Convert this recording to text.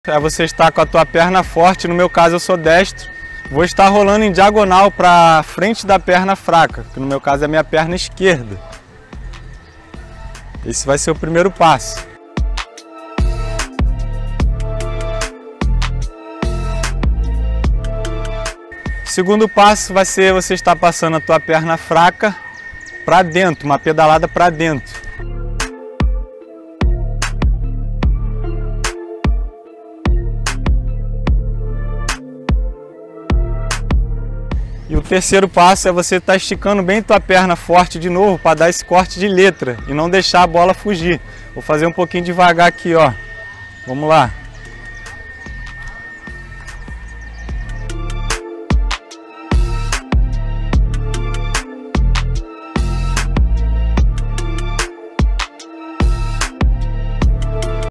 É você estar com a tua perna forte, no meu caso eu sou destro. Vou estar rolando em diagonal para frente da perna fraca, que no meu caso é a minha perna esquerda. Esse vai ser o primeiro passo. O segundo passo vai ser você estar passando a tua perna fraca para dentro, uma pedalada para dentro. E o terceiro passo é você estar esticando bem tua perna forte de novo para dar esse corte de letra e não deixar a bola fugir. Vou fazer um pouquinho devagar aqui, ó. Vamos lá.